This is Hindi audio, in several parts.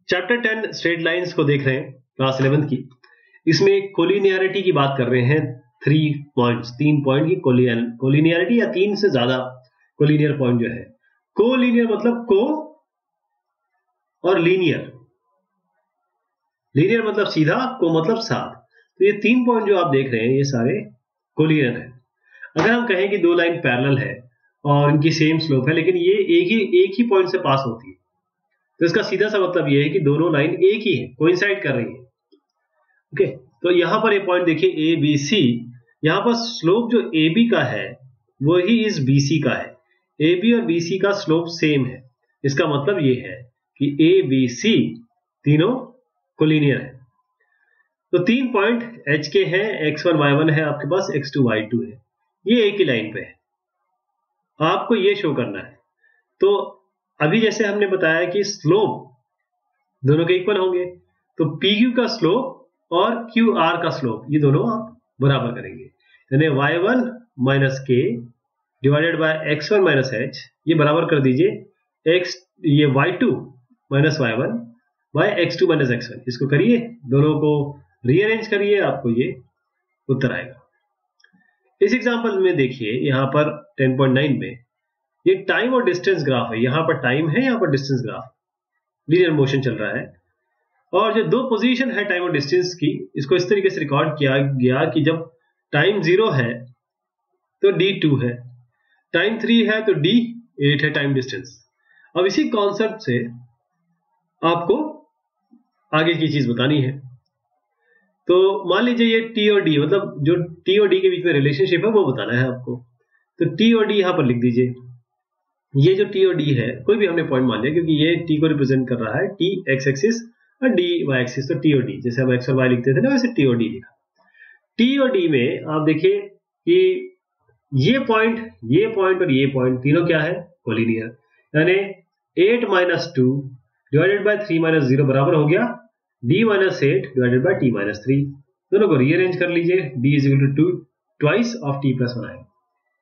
चैप्टर 10 स्ट्रेट लाइंस को देख रहे हैं, क्लास 11 की। इसमें कोलिनियरिटी की बात कर रहे हैं। 3 पॉइंट की कोलिनियरिटी या 3 से ज्यादा कोलिनियर पॉइंट जो है। कोलिनियर मतलब को और लीनियर मतलब सीधा, को मतलब साथ। तो ये 3 पॉइंट जो आप देख रहे हैं ये सारे कोलिनियर है। अगर हम कहें कि 2 लाइन पैरेलल है और इनकी सेम स्लोप है, लेकिन ये एक ही पॉइंट से पास होती है, तो इसका सीधा सा मतलब ये है कि दोनों लाइन एक ही है, कोइंसाइड कर रही है। ओके, तो यहां पर ये पॉइंट देखिए ए बी सी, यहां पर स्लोप जो ए बी का है वही इस बी सी का है। ए बी और बी सी का स्लोप सेम है। इसका मतलब ये है कि ए बी सी तीनों कोलिनियर है। तो 3 पॉइंट एच के हैं, x1 y1 है आपके पास, x2 y2 है। ये एक ही लाइन पे है, आपको ये शो करना है। तो अभी जैसे हमने बताया कि स्लोप दोनों के इक्वल होंगे, तो PQ का स्लोप और QR का स्लोप ये दोनों आप बराबर करेंगे, यानी y1 माइनस के divided by x1 minus h, ये बराबर कर दीजिए ये y2 minus y1 by x2 minus x1। इसको करिए, दोनों को रीअरेंज करिए, आपको ये उत्तर आएगा। इस एग्जांपल में देखिए यहां पर 10.9 में ये टाइम और डिस्टेंस ग्राफ है। यहां पर टाइम है, यहां पर डिस्टेंस ग्राफ, लीनियर मोशन चल रहा है। और जो 2 पोजीशन है टाइम और डिस्टेंस की, इसको इस तरीके से रिकॉर्ड किया गया कि जब टाइम 0 है तो d2 है, टाइम 3 है तो d8 है टाइम डिस्टेंस। अब इसी कॉन्सेप्ट से आपको आगे की चीज बतानी है। तो मान लीजिए ये t और d, मतलब जो t और d के बीच में रिलेशनशिप है वो बताना है आपको। तो t और d यहां पर लिख दीजिए। ये जो t और d है, कोई भी हमने पॉइंट मान लिया, क्योंकि ये t को रिप्रेजेंट कर रहा है, t x एक्सिस और d y एक्सिस। तो t और d, जैसे हम x और y लिखते थे ना, वैसे t और d लिखा। t और d में आप देखिए कि ये पॉइंट और ये पॉइंट तीनों क्या है, कोलिनियर। यानी 8 माइनस 2 डिवाइडेड बाय 3 माइनस 0 बराबर हो गया d minus 8 divided by t minus 3। दोनों को रीअरेंज कर लीजिए, d is equal to 2 twice of t plus 1 आएगा।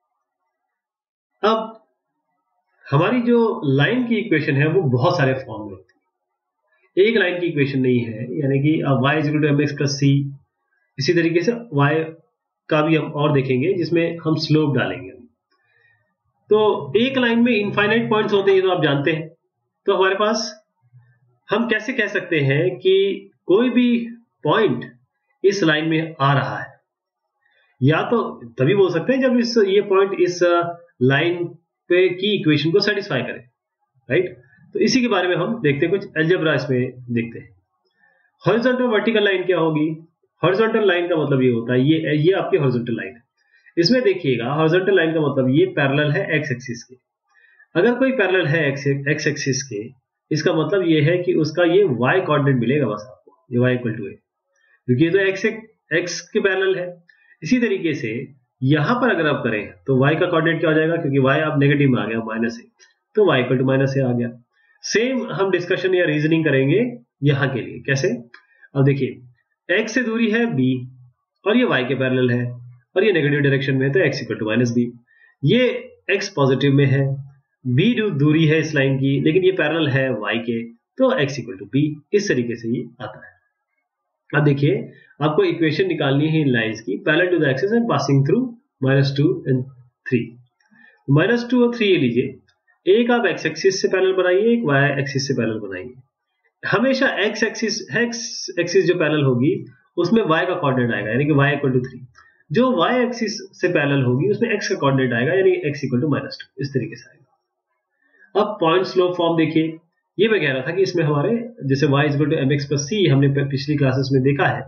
अब हमारी जो लाइन की इक्वेशन है वो बहुत सारे फॉर्म में होती है, एक लाइन की इक्वेशन नहीं है। यानी कि अब y is equal to mx plus c, इसी तरीके से y का भी हम और देखेंगे जिसमें हम स्लोप डालेंगे। तो एक लाइन में इनफाइनाइट पॉइंट्स होते हैं, ये तो आप जानते हैं। तो हमारे पास हम कैसे कह सकते हैं कि कोई भी पॉइंट इस लाइन में आ रहा है, या तो तभी बोल सकते हैं जब ये पॉइंट इस लाइन पे की इक्वेशन को सेटिस्फाई करे, राइट। तो इसी के बारे में हम देखते हैं, कुछ अलजेब्रा इसमें देखते हैं। हॉरिजॉन्टल वर्टिकल लाइन क्या होगी? हॉरिजॉन्टल लाइन का मतलब ये होता है, ये आपकी हॉरिजॉन्टल लाइन है। इसमें देखिएगा हॉरिजॉन्टल लाइन का मतलब ये पैरेलल है एक्स एक्सिस के। अगर कोई पैरेलल है एक्स एक्सिस के, इसका मतलब ये है कि उसका ये y कोऑर्डिनेट मिलेगा बस आपको, ये y इक्वल टू a, क्योंकि ये तो x के पैरेलल है। इसी तरीके से यहां पर अगर आप करें तो y का कोऑर्डिनेट क्या हो जाएगा, क्योंकि y आप नेगेटिव में आ गया माइनस a, तो y equal to minus a आ गया। सेम हम डिस्कशन या रीजनिंग करेंगे यहां के लिए। कैसे? अब देखिए x से दूरी है b और ये y के पैरेलल है और ये नेगेटिव डायरेक्शन में है, तो x equal to minus b। ये x पॉजिटिव में है, b दूरी है इस लाइन की, लेकिन ये पैरेलल है y के, तो x इक्वल टू b। इस तरीके से ये आता है। अब देखिए आपको इक्वेशन निकालनी है इन लाइंस की, parallel to the axis and passing through -2 and 3। -2 और 3 ये लीजिए, एक आप x एक्सिस से पैरेलल बनाइए, एक y एक्सिस से पैरेलल बनाइए। हमेशा x एक्सिस जो पैरेलल होगी उसमें y का कोऑर्डिनेट आएगा, यानी कि y इक्वल टू 3। जो y एक्सिस से पैरेलल होगी उसमें x का कोऑर्डिनेट आएगा, यानी x इक्वल टू -2। इस तरीके से आएगा। अब पॉइंट स्लोप फॉर्म देखिए, ये मैं कह रहा था कि इसमें हमारे जैसे y equal to mx plus c हमने पिछली क्लासेस में देखा है।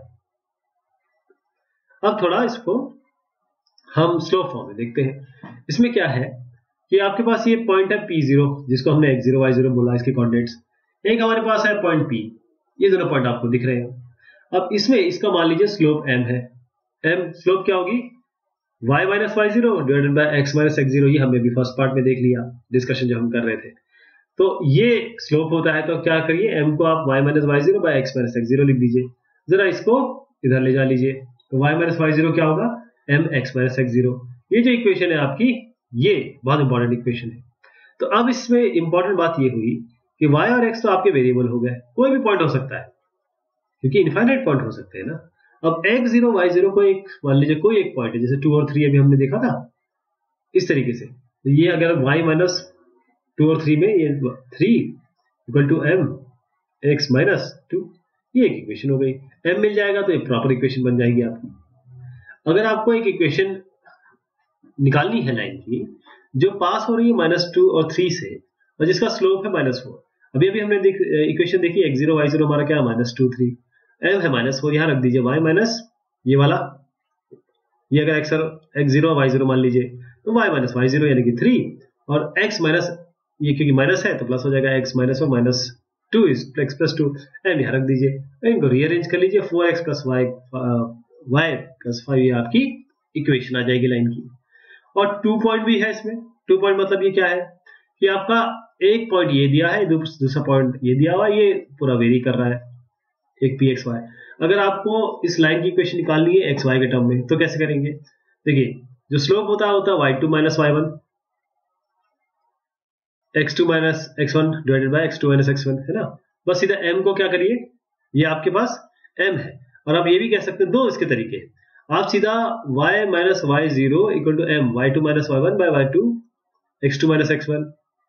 अब थोड़ा इसको हम स्लोप फॉर्म में देखते हैं। इसमें क्या है कि आपके पास ये पॉइंट है P0, जिसको हमने x0 y0 बोला, इसके कोऑर्डिनेट्स। एक हमारे पास है पॉइंट P, ये दोनों पॉइंट आपको दिख रहे हैं। अब इसमें इसका मान लीजिए स्लोप m है। m स्लोप क्या होगी, y minus y0 divided by x minus x0। ये हमने भी फर्स्ट पार्ट में देख लिया, डिस्कशन जो हम कर रहे थे। तो ये स्लोप होता है, तो क्या करिए, m को आप y minus y0 by x minus x0 लिख दीजिए। जरा इसको इधर ले जा लीजिए, तो y माइनस y0 क्या होगा, mx माइनस x0। ये जो इक्वेशन है आपकी, ये बहुत इंपॉर्टेंट इक्वेशन है। तो अब इसमें इंपॉर्टेंट बात ये हुई कि y और x तो आपके वेरिएबल हो गए, कोई भी पॉइंट हो सकता है क्योंकि इनफाइनाइट पॉइंट हो सकते हैं ना। अब x0 y0 को एक मान लीजिए कोई एक पॉइंट है, जैसे 2 और 3 अभी हमने देखा था इस तरीके से। तो ये अगर y माइनस 2 और 3 में ये 3 equal to m x minus 2, ये एक इक्वेशन हो गई। m मिल जाएगा तो एक प्रॉपर इक्वेशन बन जाएगी आपकी। अगर आपको एक इक्वेशन निकालनी है लाइन की जो पास हो रही है -2 और 3 से और जिसका स्लोप है -4, अभी अभी हमने इक्वेशन देखी x0 y0 हमारा क्या है -2 3, m है -4, यहाँ रख दीजिए y माइनस ये वाला, ये अगर x0 y0 मान लीजिए तो y माइनस y0 यानी कि 3 और x माइनस ये क्योंकि माइनस है तो प्लस हो जाएगा x माइनस और -2 इज x प्लस 2, m यहाँ रख दीजिए। इनको रीअरेंज कर लीजिए 4x प्लस y प्लस 5, ये आपकी इक्वेशन आ जाएगी लाइन की। और 2 पॉइंट भी है इसमें। 2 पॉइंट मतलब ये क्या है कि आपका एक पॉइंट ये दिया है, दूसरा पॉइंट ये दिया हुआ है, ये पूरा वेरी कर रहा है एक पी एक्स वाई। अगर आपको इस लाइन की इक्वेशन निकालनी है एक्स वाई के टर्म में तो कैसे करेंगे? देखिए जो स्लोप होता है y2 minus y1 x2 minus x1 divided by x2 minus x1 है ना। बस सीधा m को क्या करिए, ये आपके पास m है। और आप ये भी कह सकते हैं, दो इसके तरीके, आप सीधा y minus y0 equal to m y2 minus y1 by y2 x2 minus x1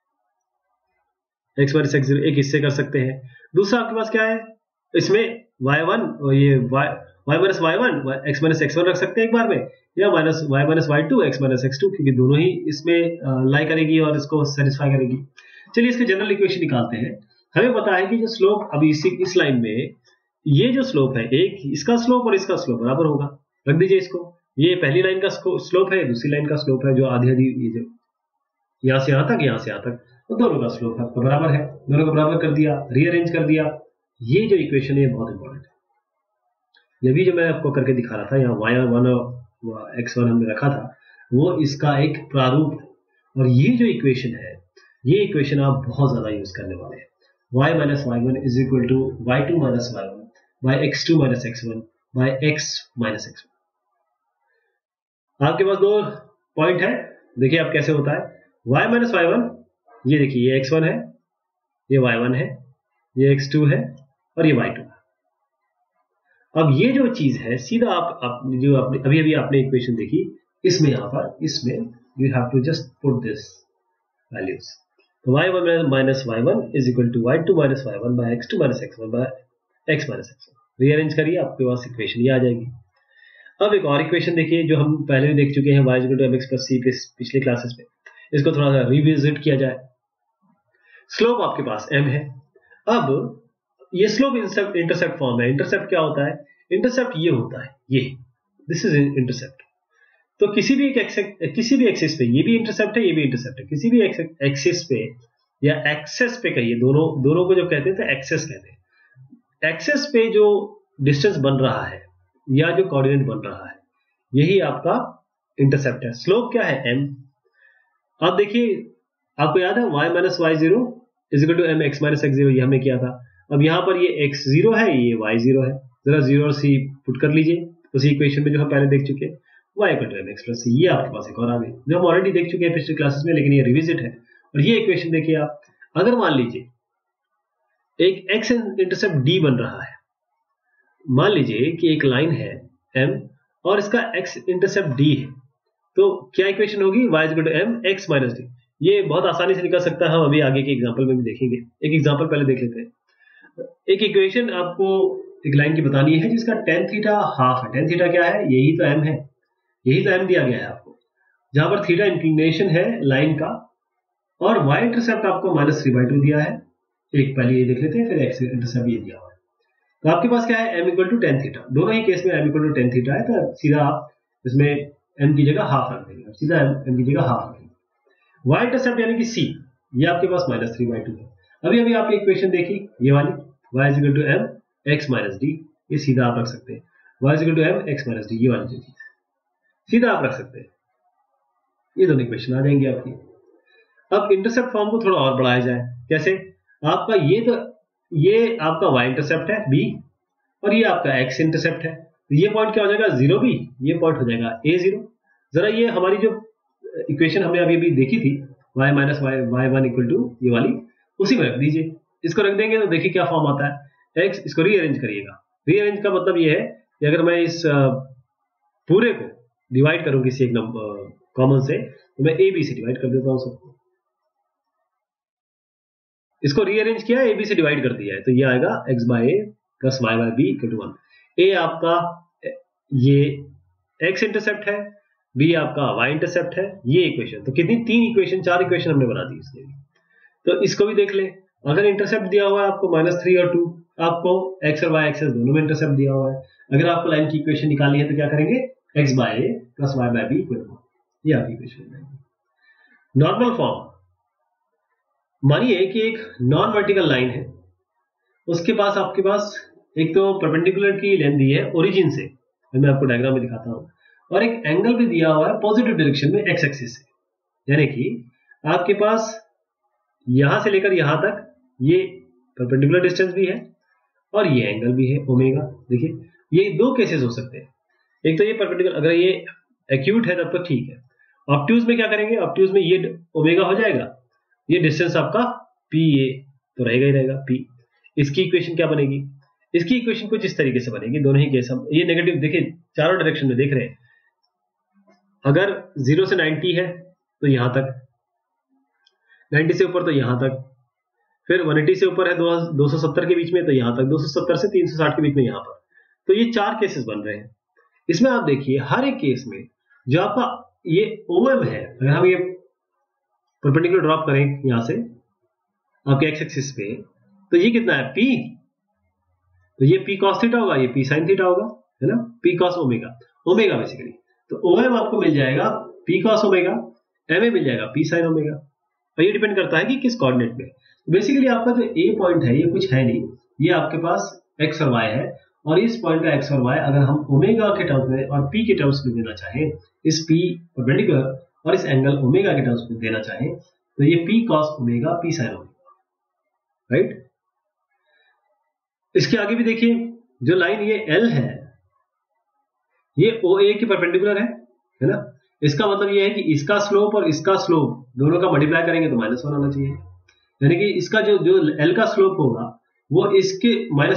x minus x0, एक इससे कर सकते हैं। दूसरा आपके पास क्या है, इसमें y1 और ये y minus y1 x minus x1 रख सकते हैं एक बार में, या minus y minus y2 x minus x2, क्योंकि दोनों ही इसमें लाई करेगी और इसको सेटिस्फाई करेगी। चलिए इसके जनरल इक्वेशन निकालते हैं। हमें पता है कि जो स्लोप अभी इस लाइन में ये जो स्लोप है, एक इसका स्लोप और इसका स्लोप बराबर होगा। रख दीजिए इसको, ये पहली लाइन का स्लोप है, दूसरी लाइन का स्लोप है, जो आधी आधी ये जो यहाँ से यहाँ तक, यहाँ से यहाँ तक, तो दोनों का स्लोप आपका बराबर है। दोनों को बराबर कर दिया, रीअरेंज कर दिया। ये जो इक्वेशन है बहुत इंपॉर्टेंट है। ये भी जो मैं आपको करके दिखा रहा था, यहाँ y1 और x1 हमने रखा था, वो इसका एक प्रारूप है। और ये जो इक्वेशन है, ये इक्वेशन आप बहुत ज्यादा यूज करने वाले हैं। y minus y1 is equal to y2 minus y1 by x2 minus x1 by x minus x1। आपके पास दो पॉइंट है, देखिए आप कैसे होता है। y माइनस y1, ये देखिए ये x1 है, ये y1 है, ये x2 है और ये y2 है। अब ये जो चीज है सीधा आप जो अभी अभी आपने इक्वेशन देखी, इसमें यहाँ पर इसमें you have to just put this values. तो y1 minus y1 is equal to y2 minus y1 by x2 minus x1 by x minus x1। Rearrange करिए, आपके पास इक्वेशन ये आ जाएगी। अब एक और इक्वेशन देखिए जो हम पहले भी देख चुके हैं, y equal to mx plus c पिछले क्लासेस में। इसको थोड़ा सा रिविजिट किया जाए। स्लोप आपके पास m है। अब ये स्लोप इंटरसेप्ट फॉर्म है। इंटरसेप्ट क्या होता है? इंटरसेप्ट ये होता है, ये दिस इज इंटरसेप्ट। तो किसी भी एक्सिस पे, ये भी इंटरसेप्ट है, ये भी इंटरसेप्ट है। किसी भी एक्सिस पे या एक्सेस पे कहिए, दोनों को जो कहते हैं तो एक्सेस कहते हैं। एक्सेस पे जो डिस्टेंस बन रहा है या जो कोऑर्डिनेट बन रहा है, यही आपका इंटरसेप्ट है। स्लोप क्या है? m। अब देखिए आपको याद है y minus y0 is equal to m x minus x0, ये हमने किया था। अब यहाँ पर ये x0 है, ये y0 है। जरा 0 और c पुट कर लीजिए उसी इक्वेशन में जो हम पहले देख चुके हैं, y equal to mx plus c। ये आपके पास एक और आ गई जो हम ऑलरेडी देख चुके हैं पिछले क्लासेस में, लेकिन ये रिविजिट है। और ये इक्वेशन देखिए आप, अगर मान लीजिए एक x इंटरसेप्ट d बन रहा है, मान लीजिए कि एक लाइन है m और इसका x इंटरसेप्ट d है, तो क्या इक्वेशन होगी? y equal to m x minus d। ये बहुत आसानी से निकल सकता है, हम अभी आगे के एग्जांपल में भी देखेंगे। एक एग्जांपल पहले देख लेते हैं। एक इक्वेशन आपको एक लाइन की बतानी है जिसका tan थीटा हाफ है। tan थीटा क्या है? यही तो m है, यही तो m दिया गया है आपको, जहां पर थीटा इंक्लिनेशन है लाइन का, और y इंटरसेप्ट आपको -3/2 दिया है। एक पहले ये देख लेते हैं, फिर x इंटरसेप्ट ये दिया हुआ है। तो आपके पास क्या है? m equal to tan theta. दोनों ही केस में m equal to tan theta है, तो सीधा आप इसमें m की जगह हाफ रख देंगे, सीधा m की जगह हाफ रखेंगे। y इंटरसेप्ट यानी कि c, ये आपके पास -3/2 है। अभी अभी आपने इक्वेशन देखी ये वाली, y is equal to m x minus d, ये सीधा आप रख सकते हैं। y is equal to m x minus d, ये वाली जो चीज सीधा आप रख सकते हैं। ये दोनों इक्वेशन आ जाएंगी आपकी। अब इंटरसेप्ट फॉर्म को थोड़ा और बढ़ाया जाए। कैसे? आपका ये आपका y इंटरसेप्ट है b, और ये आपका x इंटरसेप्ट है। तो ये पॉइंट क्या हो जाएगा? 0b, ये पॉइंट हो जाएगा a0। जरा ये हमारी जो इक्वेशन हमने अभी देखी थी y minus y1 equal to ये वाली, उसी में रख दीजिए। इसको रख देंगे तो देखिए क्या फॉर्म आता है x, इसको रीअरेंज करिएगा। रीअरेंज का मतलब ये है कि अगर मैं इस पूरे को डिवाइड करूं किसी एक नंबर कॉमन से, तो मैं ए बी से डिवाइड कर देता हूं सबको। इसको रीअरेंज किया, ए बी से डिवाइड कर दिया है, तो ये आएगा x by a plus y by b equal to 1। A आपका ये x इंटरसेप्ट है, बी आपका y इंटरसेप्ट है, ये इक्वेशन। तो कितनी, 3 इक्वेशन 4 इक्वेशन हमने बना दी इसके लिए। तो इसको भी देख ले, अगर इंटरसेप्ट दिया हुआ है आपको -3 और 2, आपको x और y एक्सेस दोनों में इंटरसेप्ट दिया हुआ है। अगर आपको लाइन की इक्वेशन निकालनी है तो क्या करेंगे, x by a plus y by b equal to 1, ये आपकी इक्वेशन है। नॉर्मल फॉर्म, मानिए कि एक नॉन वर्टिकल लाइन है, उसके पास आपके पास एक तो परपेंडिकुलर की लेंथ दी है ओरिजिन से, मैं आपको डायग्राम में दिखाता हूं, और एक एंगल भी दिया हुआ है पॉजिटिव डायरेक्शन में x एक्सिस से, यानी कि आपके पास यहां से लेकर यहां तक ये परपेंडिकुलर डिस्टेंस भी है और ये एंगल भी है ओमेगा। देखिए ये दो केसेस हो सकते हैं, एक तो ये परपेंडिकुलर, अगर ये एक्यूट है तब तो ठीक है। ऑब्ट्यूज में क्या करेंगे, ऑब्ट्यूज में ये ओमेगा हो जाएगा, ये डिस्टेंस आपका पी ए तो रहेगा ही रहेगा पी। इसकी इक्वेशन क्या बनेगी, इसकी इक्वेशन कुछ इस तरीके से बनेगी, दोनों ही केस हम ये नेगेटिव, देखिए चारों डायरेक्शन में देख रहे हैं। अगर 0 से 90 है तो यहां तक, 90 से ऊपर तो यहां तक, फिर 180 से ऊपर है 270 के बीच में तो यहां तक, 270 से 360 के बीच में यहां पर। तो ये 4 केसेस बन रहे हैं। इसमें आप देखिए हर एक केस में जो आपका ये OM है, अगर हम ये परपेंडिकुलर ड्रॉप करें यहां से आपके एक्स एक्सिस पे, तो ये कितना है P, तो ये P cos थीटा होगा, ये P sin थीटा होगा, है ना, P cos omega, omega basically. तो OM आपको मिल जाएगा P cos ओमेगा, MA मिल जाएगा P sin ओमेगा, और ये डिपेंड करता है कि किस कोऑर्डिनेट में। बेसिकली आपका जो A पॉइंट है ये कुछ है नहीं, ये आपके पास x और y है, और इस पॉइंट का x और y अगर हम ओमेगा के टर्म्स में और P के टर्म्स में देना चाहें, इस P परपेंडिकुलर और इस एंगल ओमेगा के टर्म्स में देना चाहें, तो ये P cos omega P sin omega, right. इसके आगे भी देखिए, जो लाइन ये L है ये OA के परपेंडिकुलर है ना, इसका मतलब ये है कि इसका स्लोप और इसका स्लोप दोनों का मल्टीप्लाई करेंगे तो -1 आना चाहिए, यानी कि इसका जो L का स्लोप होगा वो इसके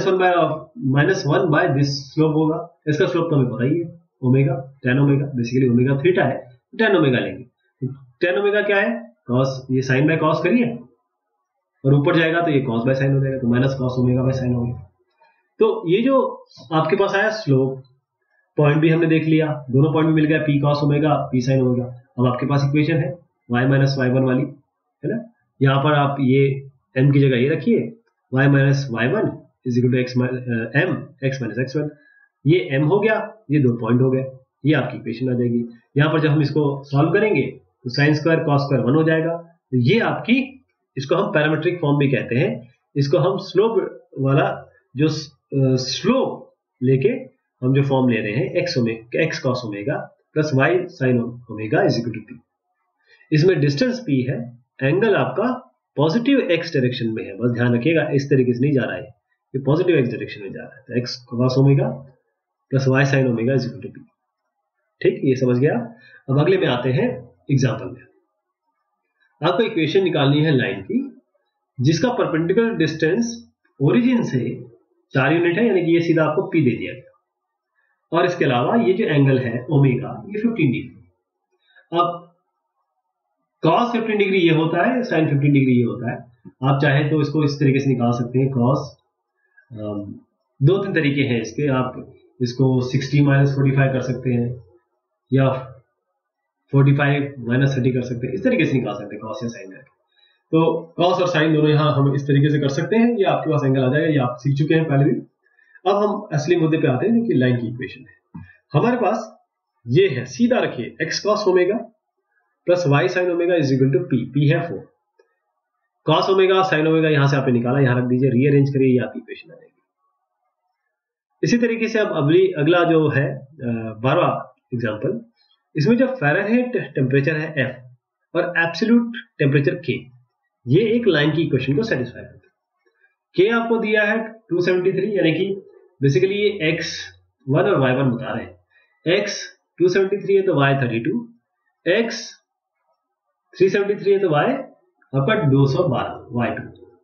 -1 बाय दिस स्लोप होगा। इसका स्लोप तो हमें पता ही है, omega, tan omega, basically omega theta है, tan ओमेगा लेंगे। tan ओमेगा क्या है, cos, ये sin बाय cos करिए, और ऊपर जाएगा तो ये cos बाय sin हो जाएगा, तो minus cos omega by sin होगा। तो ये जो आपके पास आया स्लोप पॉइंट भी हमने देख लिया, दोनों पॉइंट भी मिल गया, P cos omega P sin omega. अब आपके पास इक्वेशन है y माइनस y1 वाली, है ना, यहाँ पर आप ये m की जगह ये रखिए, y minus y1 is equal to x minus x1, ये m हो गया, ये 2 पॉइंट हो गए, ये आपकी इक्वेशन आ जाएगी। यहाँ पर जब हम इसको सॉल्व करेंगे तो sin स्क्वायर cos स्क्वायर 1 हो जाएगा। तो ये आपकी, इसको हम पैरामीट्रिक फॉर्म भी कहते हैं, इसको हम स्लोप वाला जो स्लोप लेके हम जो फॉर्म ले रहे हैं x cos omega plus y sin omega is equal to p। इसमें डिस्टेंस p है, एंगल आपका पॉजिटिव x डायरेक्शन में है, बस ध्यान रखिएगा इस तरीके से नहीं जा रहा है, ये पॉजिटिव x डायरेक्शन में जा रहा है, तो x cos omega plus y sin omega is equal to p। ठीक, ये समझ गया। अब अगले में आते हैं एग्जाम्पल में। आपको इक्वेशन निकालनी है लाइन की जिसका परपेंडिकुलर डिस्टेंस ओरिजिन से 4 यूनिट है, यानी कि ये सीधा आपको p दे दिया गया, और इसके अलावा ये जो एंगल है ओमेगा ये 15 डिग्री। अब cos 15 डिग्री ये होता है, sin 15 डिग्री ये होता है। आप चाहे तो इसको इस तरीके से निकाल सकते हैं, cos 2-3 तरीके हैं इसके, आप इसको 60 माइनस 45 कर सकते हैं, या 45 माइनस 30 कर सकते हैं, इस तरीके से निकाल सकते हैं cos या sin करके। तो cos और sin दोनों यहाँ हम इस तरीके से कर सकते हैं, ये आपके पास एंगल आ जाएगा, ये आप सीख चुके हैं पहले भी। अब हम असली मुद्दे पे आते हैं, जो कि लाइन की इक्वेशन है। हमारे पास ये है, सीधा रखिए, x cos omega plus y sin omega is equal to p, p है 4, cos ओमेगा sin ओमेगा यहां से आपने निकाला, यहां रख दीजिए, रीअरेंज करिए, ये आपकी इक्वेशन आ जाएगी। इसी तरीके से अब अगला जो है 12वां एग्जांपल, इसमें जो फ़ारेनहाइट टेम्परेचर है F और एब्सोल्यूट टेम्परेचर K, ये एक लाइन की इक्वेशन को सेटिस्फाई करता है। K आपको दिया है 273, यानी कि बेसिकली ये x1 और y1 बता रहे हैं। x 273 है तो y 32, x 373 है तो y आपका 212 y2,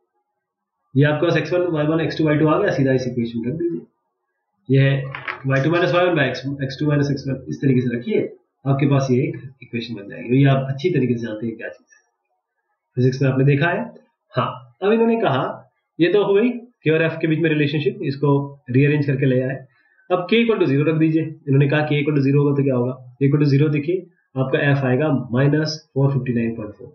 ये आपके पास x1 y1 x2 y2 आ गया, सीधा इस इक्वेशन रख दीजिए। ये है y2 minus y1 by x2 minus x1, इस तरीके से रखिए, आपके पास ये एक इक्वेशन बन जाएगी। ये आप अच्छी तरीके से जानते हैं क्या चीज है, फिजिक्स में आपने देखा है। हाँ, अब इन्होंने कहा ये तो हो गई के और एफ के बीच में रिलेशनशिप, इसको रीअरेंज करके ले आए। अब k इक्वल टू 0 रख दीजिए। इन्होंने कहा k इक्वल टू 0 होगा तो क्या होगा, k इक्वल टू 0 देखिए आपका f आएगा माइनस 459.4।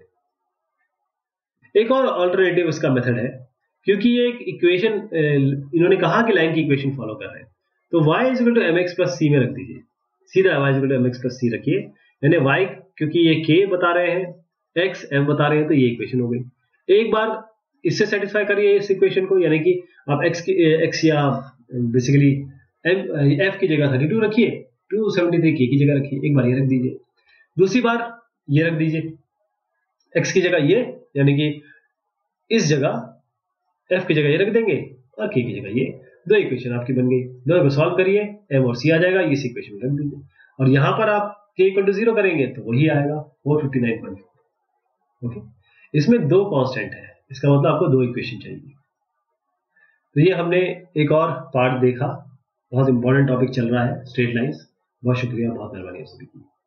एक और अल्टरनेटिव इसका मेथड है, क्योंकि ये एक इक्वेशन इन्होंने कहा कि लाइन की इक्वेशन फॉलो कर रहे हैं, तो y is equal to mx plus c में रख दीजिए, सीधा y is equal to mx plus c रखिए, यानी y क्योंकि ये k बता रहे हैं, x m बता रहे हैं, तो ये इक्वेशन हो गई। एक बार इससे सेटिस्फाई करिए इस इक्वेशन को, यानी कि आप x या बेसिकली f की जगह 32 रखिए, 273 k की जगह रखिए, एक बार ये रख दीजिए, दूसरी बार ये रख दीजिए x की जगह ये, यानी कि इस जगह f की जगह ये रख देंगे और k की जगह ये, दो इक्वेशन आपकी बन गई। दोनों को सॉल्व करिए, m और c आ जाएगा, इस इक्वेशन में रख दीजिए, और यहां पर आप k इक्वल टू 0 करेंगे तो वही आएगा 459.4। ओके, इसमें दो कांस्टेंट है, इसका मतलब आपको दो इक्वेशन चाहिए। तो ये हमने एक और पार्ट देखा, बहुत इंपॉर्टेंट टॉपिक चल रहा है स्ट्रेट लाइंस। बहुत शुक्रिया, बहुत मेहरबानी सभी की।